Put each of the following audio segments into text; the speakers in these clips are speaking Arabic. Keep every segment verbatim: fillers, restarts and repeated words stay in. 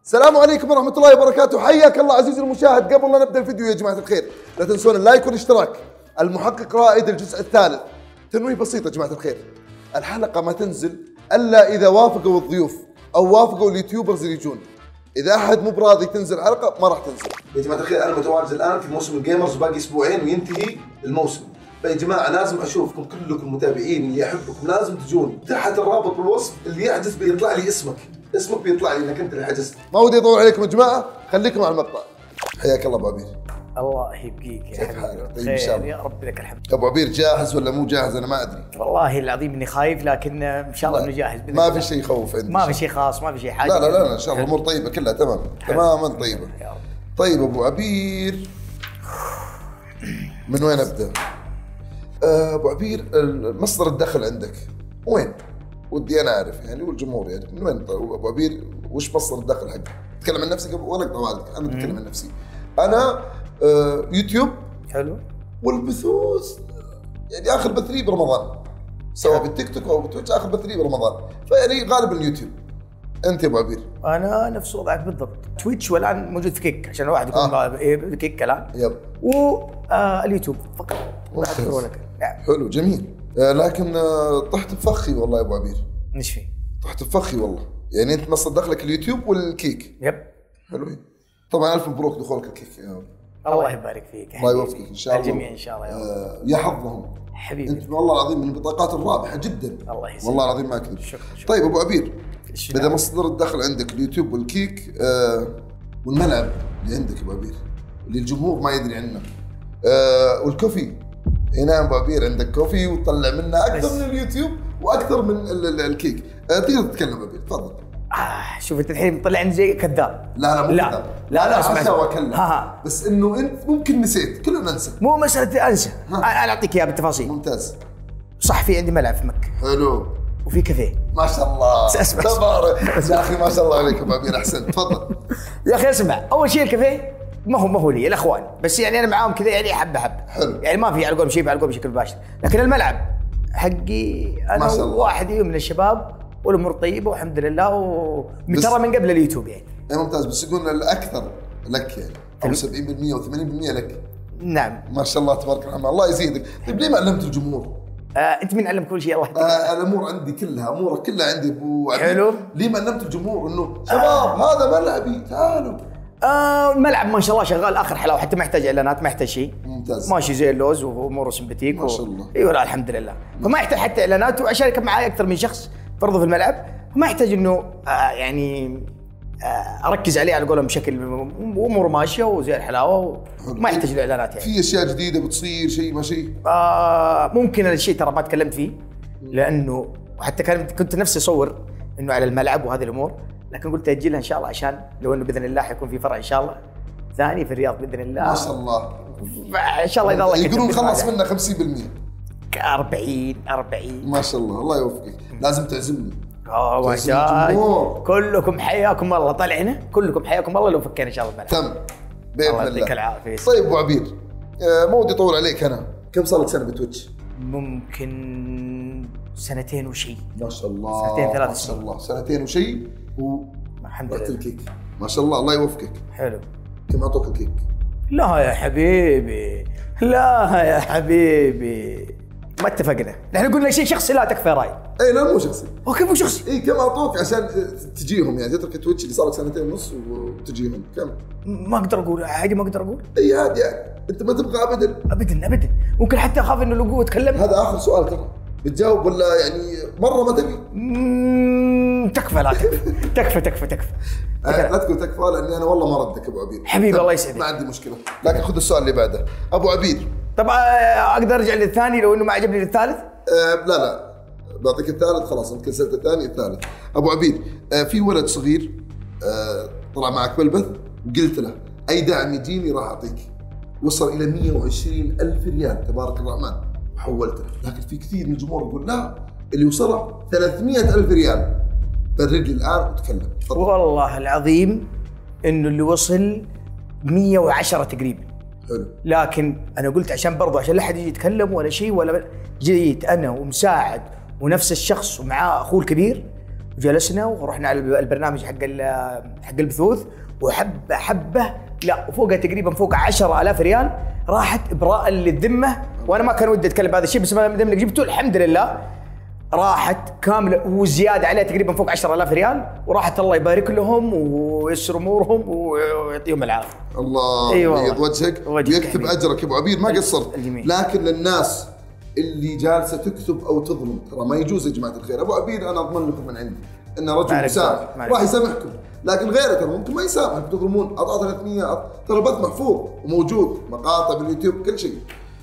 السلام عليكم ورحمة الله وبركاته، حياك الله عزيزي المشاهد. قبل لا نبدأ الفيديو يا جماعة الخير لا تنسون اللايك والاشتراك. المحقق رائد الجزء الثالث. تنويه بسيط يا جماعة الخير، الحلقة ما تنزل إلا إذا وافقوا الضيوف أو وافقوا اليوتيوبرز اللي يجون. إذا أحد مو براضي تنزل حلقة ما راح تنزل. يا جماعة الخير أنا متواجد الآن في موسم الجيمرز وباقي أسبوعين وينتهي الموسم. فيا جماعة لازم أشوفكم كلكم متابعين اللي يحبكم، لازم تجون. تحت الرابط بالوصف اللي يحجز بيطلع لي اسمك، اسمك بيطلع لي انك انت اللي حجزت. ما ودي اطول عليكم يا جماعة، خليكم على المقطع. حياك الله ابو عبير. الله يبقيك يا حبيبي. طيب ان شاء الله يا رب لك الحمد. ابو عبير جاهز ولا مو جاهز؟ انا ما ادري والله العظيم اني خايف، لكن ان شاء الله انه جاهز. ما في شيء يخوف عندي، ما في شيء خاص، ما في شيء حاجه. لا لا لا ان شاء الله الامور طيبه كلها تمام تماما طيبه. طيب ابو عبير من وين ابدا؟ ابو عبير مصدر الدخل عندك وين؟ ودي انا اعرف يعني والجمهور يعني من وين ابو عبير؟ وش مصدر الدخل حقك؟ تكلم عن نفسك ولا اقطع والدك؟ انا بتكلم عن نفسي. انا آه يوتيوب حلو، والبثوث يعني اخر بث لي برمضان، سواء بالتيك توك او بتويتش اخر بث لي برمضان، فيعني غالبا اليوتيوب. انت يا ابو عبير؟ انا نفس وضعك بالضبط. تويتش والان موجود في كيك عشان الواحد يكون آه. ايه كيك الان. يب. واليوتيوب آه فقط. نعم. حلو جميل. آه لكن آه طحت بفخي والله يا ابو عبير. ايش في؟ طحت بفخي والله. يعني انت مصدر دخلك اليوتيوب والكيك. يب. حلوين. طبعا الف مبروك دخولك الكيك يا الله يبارك فيك. الله يوفقك ان شاء الله. الجميع ان شاء الله. آه يا حظهم. حبيبي. انت والله العظيم من البطاقات الرابحه جدا. الله يسلمك. والله العظيم ما اكذب. شكرا شكرا. طيب ابو عبير، اذا مصدر الدخل عندك اليوتيوب والكيك آه والملعب اللي عندك ابو عبير اللي الجمهور ما يدري عنه آه والكوفي، هنا ابو عبير عندك كوفي وتطلع منه اكثر من اليوتيوب واكثر من الكيك. آه تقدر تتكلم ابو عبير تفضل. آه شوف انت الحين طلع عندي زي كذاب. لا لا مو لا. كذاب. لا لا اسمع اسمع واكلم. ها بس انه انت ممكن نسيت، كلنا ننسى. مو مساله انسى، انا اعطيك اياها بالتفاصيل. ممتاز. صح، في عندي ملعب في مكه. حلو. وفي كافيه. ما شاء الله. اسمع تبارك يا اخي ما شاء الله عليك ابو عبير، احسنت تفضل. يا اخي اسمع، اول شيء الكافيه ما هو ما هو لي الاخوان، بس يعني انا معاهم كذا يعني حبه حبه. حلو. يعني ما في على قولهم شيء على قولهم بشكل مباشر، لكن الملعب حقي انا واحد من الشباب والامور طيبه والحمد لله، وترى من قبل اليوتيوب يعني. اي ممتاز، بس يقولنا الاكثر لك يعني او سبعين بالمئة وثمانين بالمئة لك. نعم ما شاء الله تبارك الرحمن، الله يزيدك. طيب ليه ما علمت الجمهور؟ آه، انت مين علم كل شيء؟ الله يهديك. آه الامور عندي كلها، امورك كلها عندي ابو عبير. حلو. ليه ما علمت الجمهور انه شباب آه. هذا ملعبي تعالوا؟ آه الملعب ما شاء الله شغال اخر حلاوه، حتى ما يحتاج اعلانات، ما يحتاج شيء. ممتاز. ماشي زي اللوز واموره سمباتيك. ما شاء الله. ايوه لا الحمد لله. فما يحتاج حتى اعلانات، وعشان يكون معي اكثر من شخص برضه في الملعب، فما يحتاج انه آه يعني آه اركز عليه على قولهم بشكل، اموره ماشيه وزي الحلاوه وما يحتاج الاعلانات يعني. في اشياء جديده بتصير شيء ما شيء؟ آه ممكن الشيء ترى ما تكلمت فيه، لانه وحتى كان كنت نفسي اصور انه على الملعب وهذه الامور، لكن قلت اجلها ان شاء الله عشان لو انه باذن الله حيكون في فرع ان شاء الله ثاني في الرياض باذن الله. ما شاء الله. ان شاء الله اذا الله يقولون خلص منه خمسين بالمئة. أربعين أربعين. ما شاء الله الله يوفقك. لازم تعزمني. اه ما شاء كلكم حياكم الله، طالع هنا كلكم حياكم الله لو فكينا ان شاء الله الملعب. تم باذن الله. الله يعطيك العافيه. طيب ابو عبير، ما ودي اطول عليك، انا كم صار لك سنه بتويتش؟ ممكن سنتين وشيء. ما شاء الله. سنتين ثلاث ما شاء الله سنتين وشيء و الحمد لله. الكيك ما شاء الله الله يوفقك. حلو. كم اعطوك الكيك؟ لا يا حبيبي لا يا حبيبي ما اتفقنا، نحن قلنا شيء شخصي لا تكفى راي. اي لا مو شخصي. هو كيف مو شخصي؟ اي كم اعطوك عشان تجيهم يعني تترك تويتش اللي صار لك سنتين ونص وتجيهم كم؟ ما اقدر اقول عادي، ما اقدر اقول. اي عادي يعني انت ما تبغى ابدا ابدا ابدا، ممكن حتى اخاف انه لو قوه اتكلم. هذا اخر سؤال ترى، بتجاوب ولا يعني مره ما تبي؟ تكفى لا تكفى تكفى تكفى تكفى لا تقول تكفى لاني انا والله ما ردك ابو عبير. حبيبي الله يسعدك. ما عندي مشكله، لكن خذ السؤال اللي بعده. ابو عبير طبعا اقدر ارجع للثاني لو انه ما عجبني للثالث؟ أه لا لا بعطيك الثالث خلاص، انت كنسلت الثاني الثالث. ابو عبير أه في ولد صغير أه طلع معك بالبث وقلت له اي دعم يجيني راح اعطيك، وصل الى مئة وعشرين ألف ريال تبارك الرحمن وحولته، لكن في كثير من الجمهور يقول لا اللي وصله ثلاثمئة ألف ريال. برد لي الان وتكلم. والله العظيم انه اللي وصل مئة وعشرة تقريبا. حلو. لكن انا قلت عشان برضو عشان لا احد يجي يتكلم ولا شيء، ولا جيت انا ومساعد ونفس الشخص ومعاه اخوه الكبير وجلسنا ورحنا على البرنامج حق حق البثوث، وحب حبه لا وفوقها تقريبا فوق عشرة آلاف ريال راحت ابراء للذمه، وانا ما كان ودي اتكلم بهذا الشيء بس ما دام انك جبته الحمد لله راحت كامله وزياده عليها تقريبا فوق عشرة آلاف ريال، وراحت الله يبارك لهم ويسر امورهم ويعطيهم العافيه. الله يبيض وجهك ويكتب اجرك يا ابو عبيد، ما قصرت. لكن للناس اللي جالسه تكتب او تظلم ترى ما يجوز يا جماعه الخير. ابو عبيد انا اضمن لكم من عندي ان رجل مسامح راح يسامحكم، لكن غيره ترى ممكن ما يسامحك، تظلمون اعطاه ثلاثمية ترى البث محفوظ وموجود مقاطع باليوتيوب كل شيء.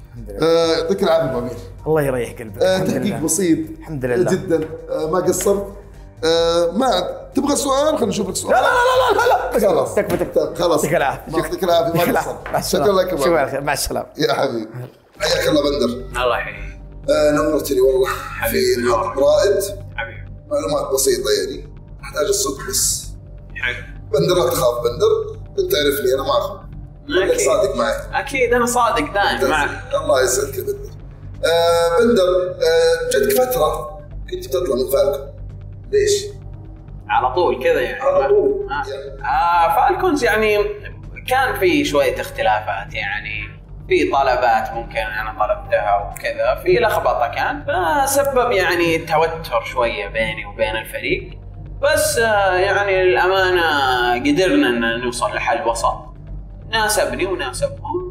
آه يعطيك العافيه ابو عبيد. الله يريح قلبك. آه تحقيق بسيط الحمد لله جدا. آه ما قصرت. آه ما تبغى سؤال؟ خلينا نشوف لك سؤال. لا لا لا لا لا خلاص تكفى تكفى خلاص يعطيك العافيه. يعطيك العافيه ما قصرت. شكرا لك ابو عبيد. مع السلامه يا حبيبي. حياك الله بندر. الله يحييك. آه نورتني والله في محطة رائد. حبيبي. معلومات بسيطة يعني احتاج الصدق بس. حلو. بندر لا تخاف بندر، انت تعرفني انا ما اخاف. اكيد صادق معي. اكيد انا صادق دائما معك. الله يسعدك يا بندر. آه بندر آه جتك فترة كنت تطلع من فالكون، ليش؟ على طول كذا يعني. على طول. آه. يعني. آه فالكونز يعني كان في شوية اختلافات، يعني في طلبات ممكن أنا طلبتها وكذا، في لخبطة كان فسبب يعني توتر شوية بيني وبين الفريق، بس يعني الأمانة قدرنا أن نوصل لحل وسط ناسبني وناسبهم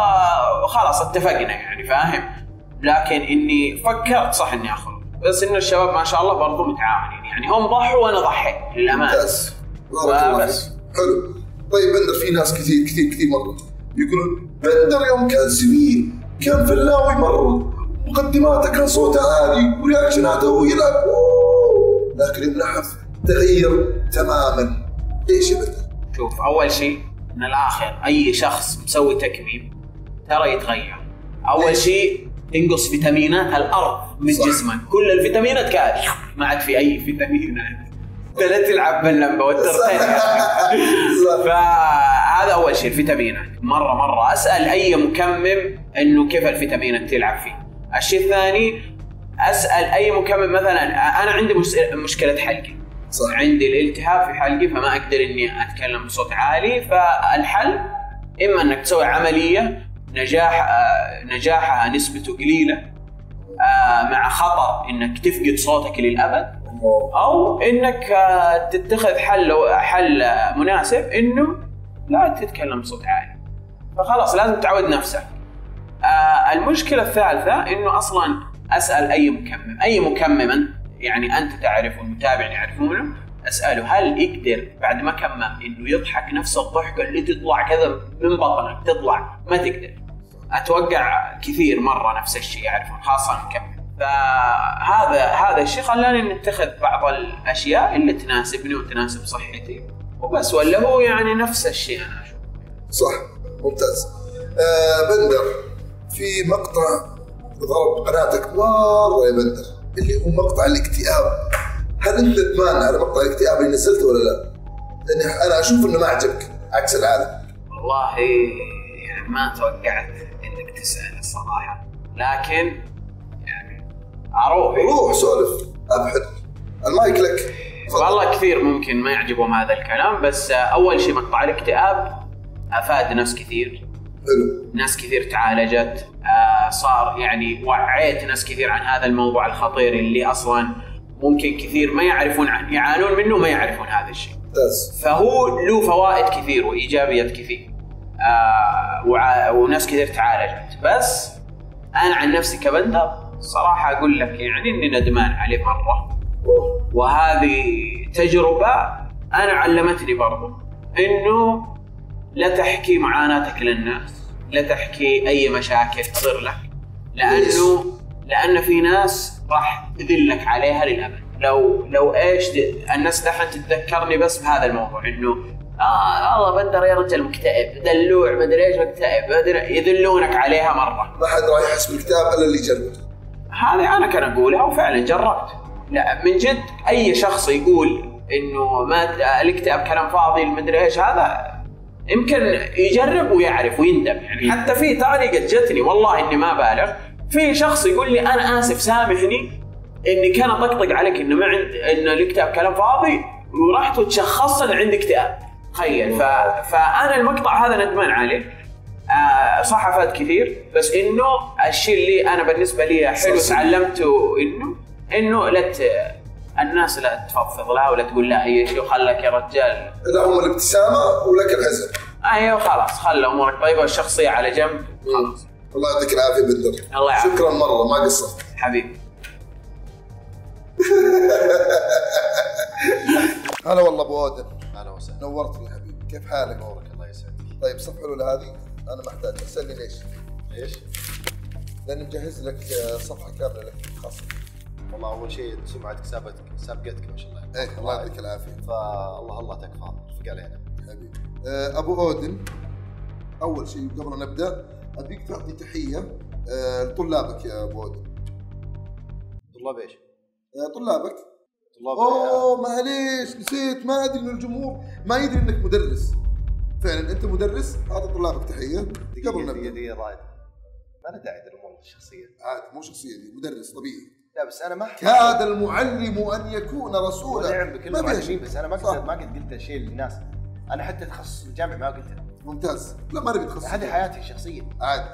وخلاص اتفقنا يعني فاهم. لكن إني فكرت صح إني أخرج، بس إن الشباب ما شاء الله برضو متعاونين، يعني هم ضحوا وأنا ضحيت للأمانة. بس بس حلو. طيب بندر في ناس كثير كثير كثير مرة يقولون بندر يوم كان سمين كان فلاوي مرة، مقدماته كان صوته عالي ورياكشناته وهو يلعب، لكن النحف تغير تماما. ليش يا بندر؟ شوف أول شيء من الآخر أي شخص مسوي تكميم ترى يتغير. أول شيء تنقص فيتامينات الأرض من جسمك، كل الفيتامينات كانت ما عاد في أي فيتامينات، لا تلعب باللمبة والترتين. فهذا أول شيء الفيتامينات. مرة مرة أسأل أي مكمم إنه كيف الفيتامينات تلعب فيه. الشيء الثاني أسأل أي مكمم مثلا أنا عندي مشكلة حلقي، صح. عندي الالتهاب في حلقي فما أقدر إني أتكلم بصوت عالي، فالحل إما إنك تسوي عملية نجاح آه نجاحها نسبته قليلة آه مع خطر إنك تفقد صوتك للأبد، أو إنك تتخذ حل حل مناسب إنه لا تتكلم بصوت عالي، فخلاص لازم تعود نفسك. آه المشكلة الثالثة إنه أصلاً أسأل أي مكمم أي مكمما يعني أنت تعرف والمتابعين يعرفونه، أسأله هل يقدر بعد ما كمم إنه يضحك نفس الضحكة اللي تطلع كذا من بطنك تطلع، ما تقدر. أتوقع كثير مرة نفس الشيء يعرفون خاصة المكمم. فهذا هذا الشيء خلاني نتخذ بعض الاشياء اللي تناسبني وتناسب صحتي وبس، ولا هو يعني نفس الشيء انا اشوف. صح ممتاز. آه بندر في مقطع ضرب قناتك مره يا بندر اللي هو مقطع الاكتئاب، هل انت تمان على مقطع الاكتئاب اللي نزلته ولا لا؟ لان انا اشوف انه ما عجبك عكس العاده. والله يعني ما توقعت انك تسال الصراحه، لكن أروح روح سولف أبحث المايك لك. والله كثير ممكن ما يعجبهم هذا الكلام، بس أول شيء مقطع الاكتئاب أفاد ناس كثير. حلو. ناس كثير تعالجت، آه صار يعني وعيت ناس كثير عن هذا الموضوع الخطير اللي أصلا ممكن كثير ما يعرفون عنه، يعانون منه ما يعرفون هذا الشيء. ممتاز. فهو له فوائد كثير وإيجابيات كثير، آه وع... وناس كثير تعالجت. بس أنا عن نفسي كبندر صراحة أقول لك يعني إني ندمان عليه مرة، وهذه تجربة أنا علمتني برضو إنه لا تحكي معاناتك للناس، لا تحكي أي مشاكل تصير لك، لأنه لأن في ناس راح تذلك عليها للأبد. لو لو إيش الناس دحين تتذكرني بس بهذا الموضوع إنه آه الله بندر يا رجل مكتئب دلوع ما أدري إيش مكتئب، يذلونك عليها مرة. ما حد راح يحس بالكتاب إلا اللي يجرب. هذه أنا كان أقولها وفعلا جربت. لا من جد أي شخص يقول إنه ما الاكتئاب كلام فاضي المدري إيش هذا يمكن يجرب ويعرف ويندم. يعني حتى في تعليقات جتني والله إني ما بالغ، في شخص يقول لي أنا آسف سامحني اني كان اطقطق عليك انه ما عند انه الكتاب كلام فاضي ورحت وتشخصت ان عندي اكتئاب. تخيل. ف... فانا المقطع هذا ندمان عليه. آه صح افاد كثير، بس انه الشيء اللي انا بالنسبه لي حلو تعلمته انه انه لا ت... الناس لا تفضفض لها ولا تقول لا هي شيء وخلك يا رجال. لهم الابتسامه ولك الحزن. ايوه خلاص خلى امورك طيبه والشخصيه على جنب خلاص. الله يعطيك العافيه بندر. الله يعافيك. شكرا مره ما قصرت حبيبي. هلا والله ابو اودن. هلا وسهلا. نورتني يا حبيبي، كيف حالك؟ نورك الله يسعدك. طيب صفحة الأولى هذه أنا محتاج اسألني ليش؟ ليش؟ لأني مجهز لك صفحة كاملة لك خاصة. والله أول شيء سمعتك سابقتك سابقتك ما شاء الله. إيه الله يعطيك العافية. فالله الله تكفى رفق علينا. حبيبي. أه أبو أودن، أول شيء قبل أن نبدأ أبيك تعطي تحية أه لطلابك يا أبو أودن. طلاب إيش؟ أه طلابك. طلاب. أوه معليش نسيت، ما أدري إن الجمهور ما يدري إنك مدرس. فعلا أنت مدرس، أعطي طلابك تحية قبل نبدأ. دقيقة رائد. ما أنا داعي للأمور الشخصية. عادي مو شخصية دي، مدرس طبيعي. لا بس أنا ما كاد المعلم أن يكون رسولا. نعم بكل المعلمين، بس أنا ما قلت ما قد قلت شيء للناس. أنا حتى تخصص الجامعة ما قلتها. ممتاز. لا ما نبي تخصص. هذه حياتي الشخصية. عادي.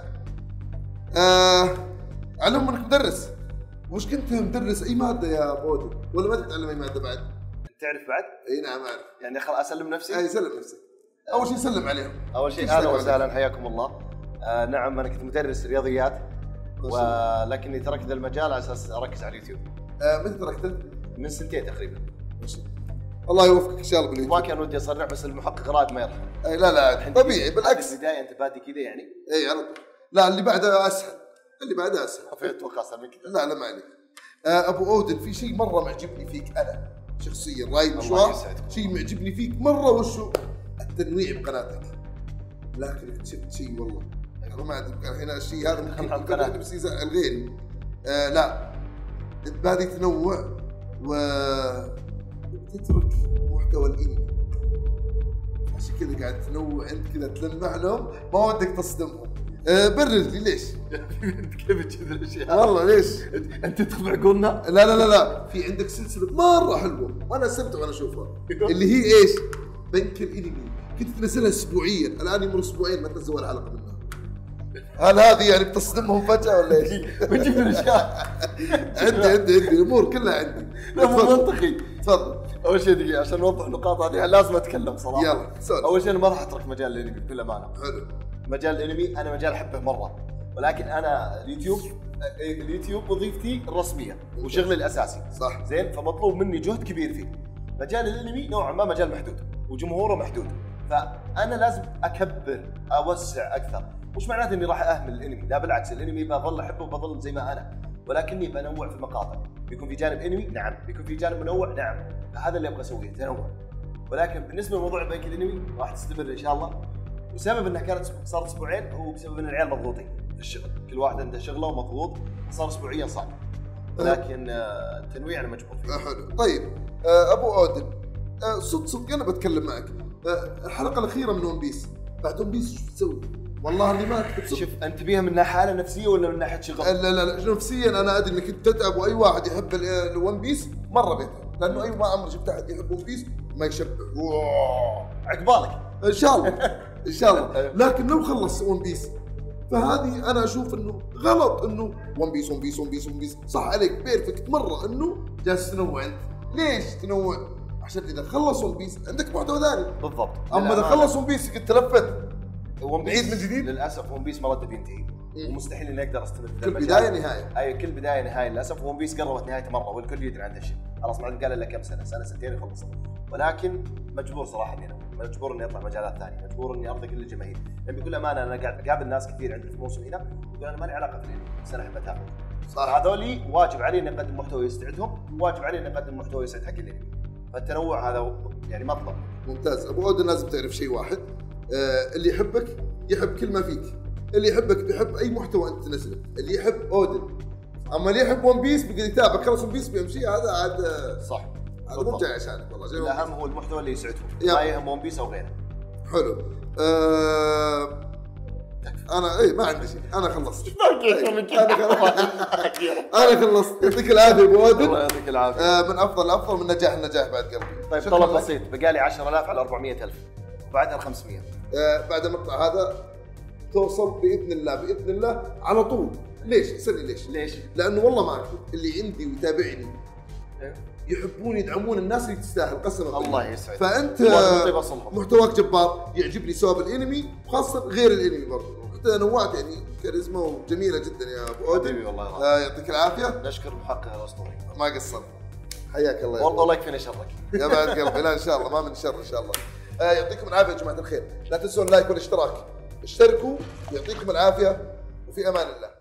آه علم انك مدرس. وش كنت مدرس اي ماده يا بودي؟ ولا ما تتعلم اي ماده بعد؟ تعرف بعد؟ اي نعم اعرف. يعني خل اسلم نفسي؟ اي سلم نفسك. اول شيء سلم عليهم. اول شيء اهلا وسهلا حياكم الله. آه نعم انا كنت مدرس رياضيات ولكني تركت المجال على اساس اركز على اليوتيوب. آه متى تركته؟ من سنتين تقريبا. الله يوفقك ان شاء الله باليوتيوب. ما كان ودي اصرح بس المحقق رائد ما يرحم. اي لا لا طبيعي بالعكس. البدايه انت بادي كذا يعني؟ اي على طول. لا اللي بعده اسهل. اللي بعده اسهل. اتوقع اسهل من كذا. لا لا ما عليك. آه ابو اودن في شيء مره معجبني فيك انا شخصيا رايد مشوار. شيء معجبني فيك مره وشو التنويع بقناتك. لكن اكتشفت شيء والله انا ما ادري الحين الشيء هذا ممكن يكون بس يزعل غيري. آه لا بادي تنوع و تترك محتوى الانمي عشان كذا قاعد تنوع انت كذا تلمع لهم ما ودك تصدمهم. أه برر لي ليش؟ كيف كذا الاشياء؟ والله ليش؟ انت تخبع قلنا؟ لا لا لا لا في عندك سلسله مره حلوه وانا استمتع وانا اشوفها اللي هي ايش؟ بنك الانمي كنت تنزلها اسبوعيا الان يمر اسبوعين ما تنزل ولا حلقه منها. هل هذه يعني بتصدمهم فجاه ولا ايش؟ بنجيب الاشياء عندي عندي عندي الامور كلها عندي. لا مو منطقي. تفضل. اول شيء دقيقه عشان نوضح النقاط هذه لازم اتكلم صراحه. يلا سوري. اول شيء انا ما راح اترك مجال الانمي بكل امانه. حلو. مجال الانمي انا مجال احبه مره ولكن انا اليوتيوب اليوتيوب وظيفتي الرسميه وشغلي الاساسي. صح. زين فمطلوب مني جهد كبير فيه. مجال الانمي نوعا ما مجال محدود وجمهوره محدود فانا لازم اكبر اوسع اكثر. مش معناته اني راح اهمل الانمي، لا بالعكس الانمي بظل احبه وبظل زي ما انا ولكني بنوع في المقاطع. بيكون في جانب انمي نعم، بيكون في جانب منوع نعم، هذا اللي ابغى اسويه تنوع. ولكن بالنسبه لموضوع بنك الانمي راح تستمر ان شاء الله وسبب انها كانت صارت اسبوعين هو بسبب ان العيال مضغوطين في الشغل، كل واحد عنده شغله ومضغوط صار اسبوعيا صعب ولكن التنويع انا مجبور فيه. حلو. طيب ابو اودن صدق صدق انا بتكلم معك الحلقه الاخيره من ون بيس بعد ون بيس شو تسوي؟ والله اني ما اكتب صدق. شوف انت بيها من ناحيه حاله نفسيه ولا من ناحيه شغل؟ لا لا لا نفسيا انا ادري انك انت تتعب واي واحد يحب الون بيس مره بيتعب لانه اي ما عمري شفت احد يحب ون بيس ما يشبع. عقبالك ان شاء الله ان شاء الله. لكن لو خلص ون بيس فهذه انا اشوف انه غلط انه ون بيس ون بيس ون بيس ون بيس صح عليك بيرفكت مره انه جالس تنوع انت. ليش تنوع؟ عشان اذا خلص ون بيس عندك محتوى ثاني. بالضبط. اما اذا خلص ون بيس قد تلفت ون بعيد من جديد. للاسف ون بيس مرته بينتهي ومستحيل اني اقدر استمر في كل بدايه نهايه. اي كل بدايه نهايه للاسف. ون بيس قربت نهايته مره والكل يدري عن هالشيء خلاص ما عاد قال الا كم سنه سنه سنتين يخلص ولكن مجبور صراحه اني مجبور اني اطلع مجالات ثانيه مجبور اني ارضي كل الجماهير لان بكل امانه انا قاعد اقابل ناس كثير عندي في الموسم هنا يقول انا ما لي علاقه بالانمي بس انا احب اتابع. صار هذولي واجب علي اني اقدم محتوى يسعدهم واجب علي اني اقدم محتوى يسعد حق الانمي فالتنوع هذا يعني مطلب. ممتاز. ابو اودن لازم تعرف شيء واحد آه اللي يحبك يحب كل ما فيك. اللي يحبك بيحب اي محتوى انت تنزله. اللي يحب اودن اما اللي يحب ون بيس بيقدر يتابع خلص ون بيس بيمشي هذا عاد صح. هذا مو جاي عشانك والله. الاهم هو المحتوى اللي يسعدهم ما يهم ون بيس او غيره. حلو. آه انا اي ما عندي شيء، انا خلصت. انا خلصت انا خلصت. يعطيك العافيه ابو عادل. الله يعطيك العافيه. آه من افضل افضل من نجاح لنجاح بعد قلبي. طيب طلب بسيط، بقالي عشرة آلاف على أربعمية ألف وبعدها خمسمية. آه بعد المقطع هذا توصل باذن الله باذن الله على طول. ليش؟ اسالني ليش؟ ليش؟ لانه والله ما اكذب، اللي عندي ويتابعني يحبون يدعمون الناس اللي تستاهل قسما بالله. الله يسعدك. فانت محتواك جبار، يعجبني سواء الانمي وخاصه غير الانمي برضه، حتى نوعت يعني كاريزما وجميله جدا يا ابو عودي. حبيبي والله آه يعطيك العافيه. نشكر محقق الاسطوري. ما قصرت. حياك الله. والله الله يكفينا شرك. يا بعد قلبي. لا ان شاء الله ما من شر ان شاء الله. آه يعطيكم العافيه يا جماعه الخير، لا تنسون اللايك والاشتراك. اشتركوا. يعطيكم العافيه وفي امان الله.